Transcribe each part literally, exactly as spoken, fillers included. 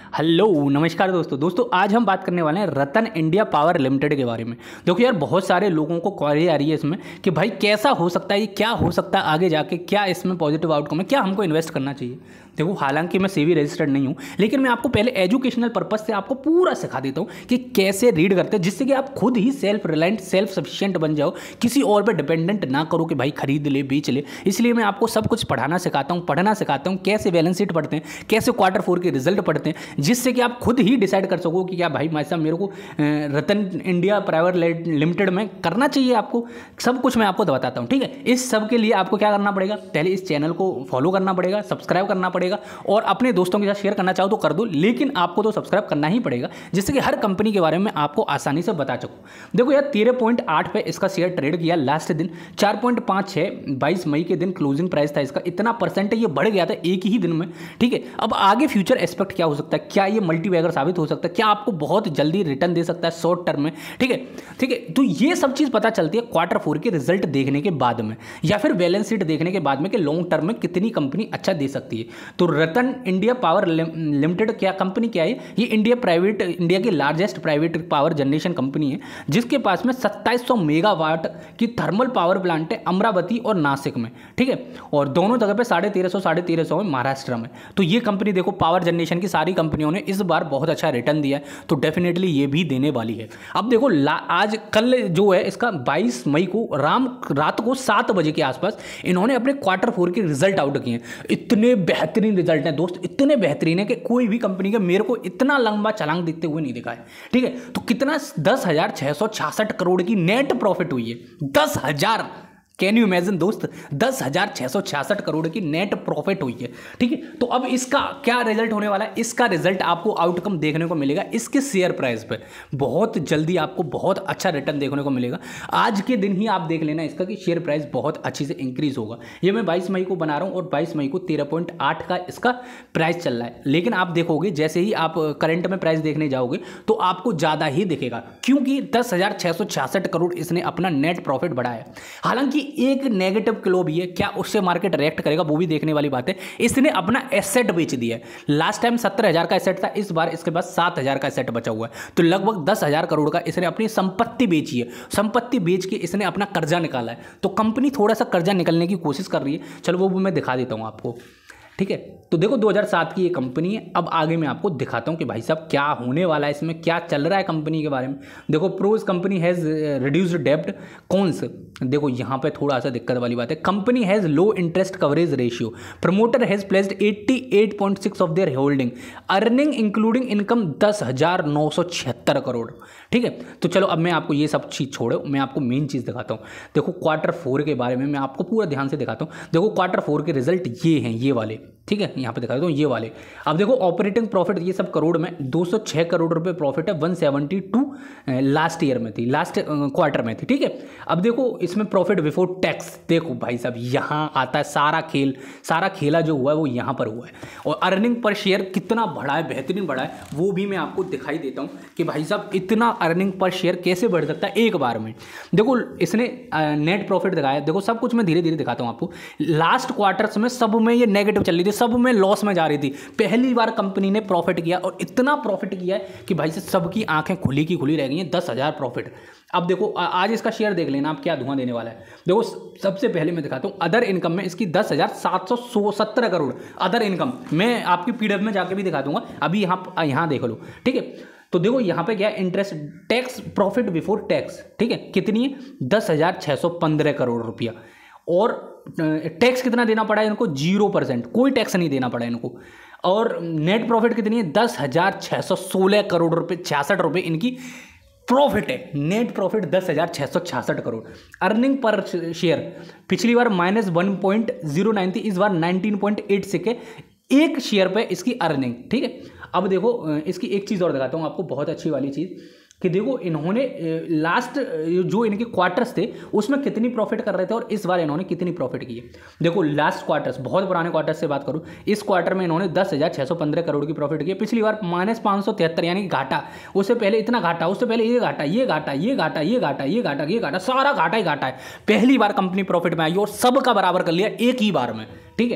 Hello नमस्कार दोस्तों दोस्तों आज हम बात करने वाले हैं रतन इंडिया पावर लिमिटेड के बारे में। देखो यार, बहुत सारे लोगों को क्वेरी आ रही है इसमें कि भाई कैसा हो सकता है, ये क्या हो सकता है आगे जाके, क्या इसमें पॉजिटिव आउटकम है, क्या हमको इन्वेस्ट करना चाहिए। देखो, हालांकि मैं सेबी रजिस्टर्ड नहीं हूँ, लेकिन मैं आपको पहले एजुकेशनल पर्पज से आपको पूरा सिखा देता हूँ कि कैसे रीड करते हैं, जिससे कि आप खुद ही सेल्फ रिलायंट सेल्फ सफिशिएंट बन जाओ, किसी और पे डिपेंडेंट ना करो कि भाई खरीद ले बेच ले। इसलिए मैं आपको सब कुछ पढ़ाना सिखाता हूँ, पढ़ना सिखाता हूँ, कैसे बैलेंस शीट पढ़ते हैं, कैसे क्वार्टर फोर के रिजल्ट पढ़ते हैं, जिससे कि आप खुद ही डिसाइड कर सको कि क्या भाई साहब मेरे को रतन इंडिया प्राइवेट लिमिटेड में करना चाहिए। आपको सब कुछ मैं आपको बताता हूँ, ठीक है। इस सब के लिए आपको क्या करना पड़ेगा, पहले इस चैनल को फॉलो करना पड़ेगा, सब्सक्राइब करना पड़ेगा, और अपने दोस्तों के साथ शेयर करना चाहो तो कर दो, लेकिन आपको तो सब्सक्राइब करना ही पड़ेगा, जिससे कि हर कंपनी के बारे में आपको आसानी से बता सकूं। देखो यार, तेरह पॉइंट आठ पे इसका शेयर ट्रेड किया लास्ट दिन, चार पॉइंट पाँच छः बाईस मई के दिन क्लोजिंग प्राइस था इसका, इतना परसेंट ये बढ़ गया था एक ही दिन में, ठीक है। अब आगे फ्यूचर एस्पेक्ट क्या हो सकता है, क्या ये मल्टीबैगर साबित हो सकता है, क्या आपको बहुत जल्दी रिटर्न दे सकता है शॉर्ट टर्म में, ठीक है ठीक है। तो ये सब चीज़ पता चलती है क्वार्टर फोर के रिजल्ट देखने के बाद में, या फिर बैलेंस शीट देखने के बाद में कि लॉन्ग टर्म में कितनी कंपनी अच्छा दे सकती है। तो रतन इंडिया पावर लिमिटेड क्या कंपनी क्या है, ये इंडिया प्राइवेट इंडिया की largest private power generation company है, जिसके पास में सत्ताईस सौ मेगावाट की थर्मल पावर प्लांट है अमरावती और नासिक में, ठीक है। और दोनों जगह पे साढ़े तेरह सौ साढ़े तेरह सौ में महाराष्ट्र में। तो ये कंपनी देखो, पावर जनरेशन की सारी कंपनियों ने इस बार बहुत अच्छा रिटर्न दिया है, तो डेफिनेटली ये भी देने वाली है। अब देखो, आज कल जो है इसका बाईस मई को राम रात को सात बजे के आसपास इन्होंने अपने क्वार्टर फोर के रिजल्ट आउट किए। इतने बेहतरीन रिजल्ट हैं दोस्त, इतने बेहतरीन है कि कोई भी कंपनी का मेरे को इतना लंबा छलांग दिखते हुए नहीं दिखा है, ठीक है। तो कितना दस हजार छह सौ छियासठ करोड़ की नेट प्रॉफिट हुई है, दस हजार कैन यू इमेजिन दोस्त, दस हजार छह सौ छियासठ करोड़ की नेट प्रॉफिट हुई है, ठीक है। तो अब इसका क्या रिजल्ट होने वाला है, इसका रिजल्ट आपको आउटकम देखने को मिलेगा इसके शेयर प्राइस पे, बहुत जल्दी आपको बहुत अच्छा रिटर्न देखने को मिलेगा। आज के दिन ही आप देख लेना इसका कि शेयर प्राइस बहुत अच्छी से इंक्रीज होगा। ये मैं बाईस मई को बना रहा हूँ और बाईस मई को तेरह पॉइंट आठ का इसका प्राइस चल रहा है, लेकिन आप देखोगे जैसे ही आप करंट में प्राइस देखने जाओगे तो आपको ज़्यादा ही दिखेगा, क्योंकि दस हजार छह सौ छियासठ करोड़ इसने अपना नेट प्रॉफिट बढ़ाया। हालांकि एक नेगेटिव क्लो भी है, क्या उससे मार्केट रिएक्ट करेगा वो भी देखने वाली बात है। इसने अपना एसेट बेच दिया है, लास्ट टाइम सत्तर हजार का एसेट था, इस बार इसके पास सात हजार का एसेट बचा हुआ है, तो लगभग दस हजार करोड़ का इसने अपनी संपत्ति बेची है। संपत्ति बेच के इसने अपना कर्जा निकाला है, तो कंपनी थोड़ा सा कर्जा निकलने की कोशिश कर रही है। चलो वो भी मैं दिखा देता हूं आपको, ठीक है। तो देखो, दो हज़ार सात की ये कंपनी है। अब आगे मैं आपको दिखाता हूँ कि भाई साहब क्या होने वाला है, इसमें क्या चल रहा है कंपनी के बारे में। देखो, प्रोज कंपनी हैज़ रिड्यूस्ड डेब्ट, कौन्स देखो यहाँ पे थोड़ा सा दिक्कत वाली बात है। Company has low interest coverage ratio, promoter has placed अट्ठासी point six of their holding, earning including income दस हजार नौ सौ छिहत्तर करोड़, ठीक है। तो चलो अब मैं आपको ये सब चीज़ छोड़ो, मैं आपको मेन चीज़ दिखाता हूँ। देखो, क्वार्टर फोर के बारे में मैं आपको पूरा ध्यान से दिखाता हूँ। देखो, क्वार्टर फोर के रिजल्ट ये हैं, ये वाले, ठीक है, यहाँ पे दिखा देता हूँ ये वाले। अब देखो, ऑपरेटिंग प्रॉफिट ये सब करोड़ में, दो सौ छह करोड़ रुपए प्रॉफिट है, एक सौ बहत्तर लास्ट ईयर में थी, लास्ट क्वार्टर में थी, ठीक है। अब देखो, इसमें प्रॉफिट बिफोर टैक्स, देखो भाई साहब यहाँ आता है सारा खेल, सारा खेला जो हुआ है वो यहाँ पर हुआ है। और अर्निंग पर शेयर कितना बढ़ा है, बेहतरीन बढ़ा है, वो भी मैं आपको दिखाई देता हूँ कि भाई साहब इतना अर्निंग पर शेयर कैसे बढ़ सकता है एक बार में। देखो, इसने नेट प्रॉफिट दिखाया, देखो सब कुछ मैं धीरे धीरे दिखाता हूँ आपको। लास्ट क्वार्टर्स में सब में ये नेगेटिव चल रही थी, सब में लॉस में जा रही थी, पहली बार कंपनी ने प्रॉफिट किया, और इतना प्रॉफिट किया है कि भाई से सबकी आंखें खुली की खुली रह गई हैं, दस हजार प्रॉफिट। अब देखो, आज इसका शेयर देख लेना आप क्या धुआं देने वाला है। देखो, सबसे पहले मैं दिखाता हूँ अदर इनकम में इसकी दस हजार सात सौ सत्तर करोड़ अदर इनकम, मैं आपकी पीडीएफ में जाके भी दिखा दूंगा, अभी यहाँ यहाँ देख लो, ठीक है। तो देखो यहाँ पे क्या है, interest tax profit before tax, ठीक है, कितनी है, दस हजार छः सौ पंद्रह करोड़ रुपया। और टैक्स कितना देना पड़ा है इनको, जीरो परसेंट, कोई टैक्स नहीं देना पड़ा इनको। और नेट प्रॉफिट कितनी है, दस हजार छः सौ सोलह करोड़ रुपये छियासठ रुपये इनकी प्रॉफिट है, नेट प्रॉफिट दस हजार छः सौ छियासठ करोड़। अर्निंग पर शेयर पिछली बार minus one point zero nine थी, इस बार नाइनटीन पॉइंट एट सिक्स है एक शेयर पे इसकी अर्निंग, ठीक है। अब देखो, इसकी एक चीज़ और दिखाता हूँ आपको, बहुत अच्छी वाली चीज़, कि देखो इन्होंने लास्ट जो इनके क्वार्टर्स थे उसमें कितनी प्रॉफिट कर रहे थे और इस बार इन्होंने कितनी प्रॉफिट की है। देखो, लास्ट क्वार्टर्स, बहुत पुराने क्वार्टर्स से बात करूँ, इस क्वार्टर में इन्होंने दस हज़ार छः सौ पंद्रह करोड़ की प्रॉफिट की है, पिछली बार माइनस पाँच सौ तिहत्तर यानी कि घाटा, उससे पहले इतना घाटा, उससे पहले ये घाटा ये घाटा ये घाटा ये घाटा ये घाटा ये घाटा सारा घाटा ही घाटा है। पहली बार कंपनी प्रॉफिट में आई और सबका बराबर कर लिया एक ही बार में, ठीक है।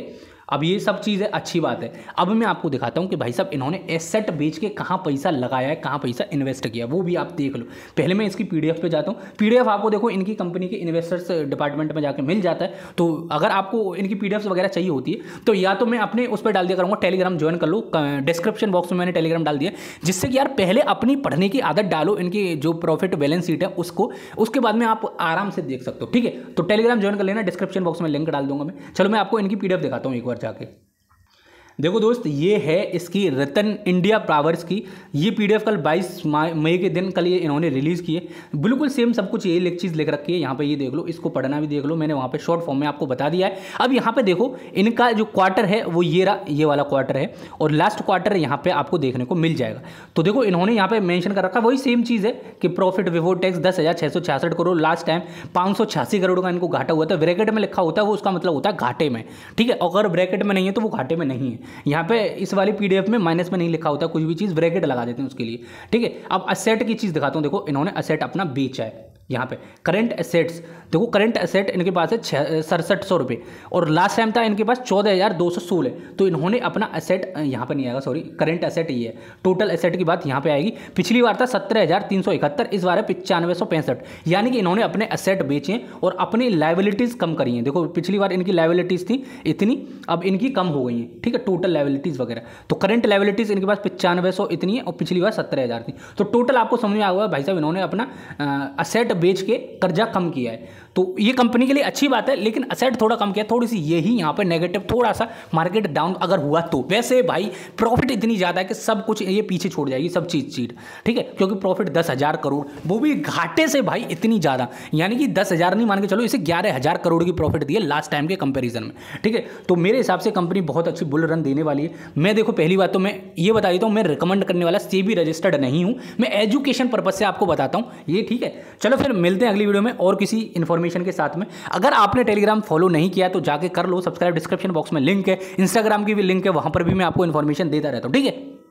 अब ये सब चीज़ें अच्छी बात है। अब मैं आपको दिखाता हूँ कि भाई साहब इन्होंने एसेट बेच के कहाँ पैसा लगाया है, कहाँ पैसा इन्वेस्ट किया, वो भी आप देख लो। पहले मैं इसकी पीडीएफ पे जाता हूँ। पीडीएफ आपको देखो इनकी कंपनी के इन्वेस्टर्स डिपार्टमेंट में जाके मिल जाता है। तो अगर आपको इनकी पीडीएफ वगैरह चाहिए होती है तो या तो मैं अपने उस पर डाल दिया करूँगा, टेलीग्राम ज्वाइन कर लो, डिस्क्रिप्शन बॉक्स में मैंने टेलीग्राम डाल दिया, जिससे कि यार पहले अपनी पढ़ने की आदत डालो, इनकी जो प्रॉफिट बैलेंस शीट है उसको, उसके बाद में आप आराम से देख सकते हो। ठीक है, तो टेलीग्राम ज्वाइन कर लेना, डिस्क्रिप्शन बॉक्स में लिंक डाल दूंगा मैं। चलो मैं आपको इनकी पीडीएफ दिखाता हूँ एक बार जाके। देखो दोस्त, ये है इसकी रतन इंडिया पावर्स की ये पीडीएफ कल बाईस मई के दिन कल ये इन्होंने रिलीज़ की है। बिल्कुल सेम सब कुछ यही चीज़ लिख रखी है यहाँ पे, ये देख लो, इसको पढ़ना भी देख लो, मैंने वहाँ पे शॉर्ट फॉर्म में आपको बता दिया है। अब यहाँ पे देखो इनका जो क्वार्टर है वो ये रहा, ये वाला क्वार्टर है, और लास्ट क्वार्टर यहाँ पे आपको देखने को मिल जाएगा। तो देखो इन्होंने यहाँ पे मेंशन कर रखा है वही सेम चीज़ है कि प्रॉफिट बिफोर टैक्स दस हज़ार छः सौ छियासठ करोड़, लास्ट टाइम पाँच सौ छियासी करोड़ का इनको घाटा हुआ था। ब्रैकेट में लिखा होता है वो, उसका मतलब होता है घाटे में। ठीक है, अगर ब्रैकेट में नहीं है तो वो घाटे में नहीं है। यहाँ पे इस वाली पीडीएफ में माइनस में नहीं लिखा होता, कुछ भी चीज़ ब्रैकेट लगा देते हैं उसके लिए। ठीक है, अब असेट की चीज़ दिखाता हूँ। देखो इन्होंने असेट अपना बेचा है यहाँ पे, करंट एसेट्स देखो, करंट एसेट इनके पास है छः सड़सठ सौ रुपये, और लास्ट टाइम था इनके पास चौदह हज़ार दो सौ सोलह। तो इन्होंने अपना एसेट यहाँ पे नहीं आएगा, सॉरी, करंट एसेट ये है, टोटल एसेट की बात यहाँ पे आएगी। पिछली बार था सत्रह हज़ार तीन सौ इकहत्तर, इस बार है पचानवे सौ पैंसठ। यानी कि इन्होंने अपने एसेट बेचे और अपनी लाइबिलिटीज़ कम करी हैं। देखो पिछली बार इनकी लाइबिलिटीज़ थी इतनी, अब इनकी कम हो गई हैं। ठीक है, टोटल लाइबिलिटीज़ वगैरह, तो करंट लाइबिलिटीज़ इनके पास पचानवे सौ इतनी है और पिछली बार सत्रह हज़ार थी। तो टोटल आपको समझ में आ गया भाई साहब, इन्होंने अपना असेट बेच के कर्जा कम किया है। तो ये कंपनी के लिए अच्छी बात है, लेकिन असेट थोड़ा कम किया, थोड़ी सी यही यहाँ पे नेगेटिव, थोड़ा सा मार्केट डाउन अगर हुआ तो। वैसे भाई प्रॉफिट इतनी ज़्यादा है कि सब कुछ ये पीछे छोड़ जाएगी, सब चीज़ चीट। ठीक है, क्योंकि प्रॉफिट दस हज़ार करोड़, वो भी घाटे से भाई इतनी ज़्यादा, यानी कि दस हज़ार नहीं मान के चलो, इसे ग्यारह हज़ार करोड़ की प्रॉफिट दी है लास्ट टाइम के कंपेरिजन में। ठीक है, तो मेरे हिसाब से कंपनी बहुत अच्छी बुल रन देने वाली है। मैं देखो पहली बात तो मैं ये बता देता हूँ, मैं रिकमेंड करने वाला सेबी रजिस्टर्ड नहीं हूँ, मैं एजुकेशन पर्पज से आपको बताता हूँ ये। ठीक है, चलो फिर मिलते हैं अगली वीडियो में और किसी इन्फॉर्मेशन के साथ में। अगर आपने टेलीग्राम फॉलो नहीं किया तो जाके कर लो, सब्सक्राइब, डिस्क्रिप्शन बॉक्स में लिंक है, इंस्टाग्राम की भी लिंक है, वहां पर भी मैं आपको इन्फॉर्मेशन देता रहता हूं। ठीक है।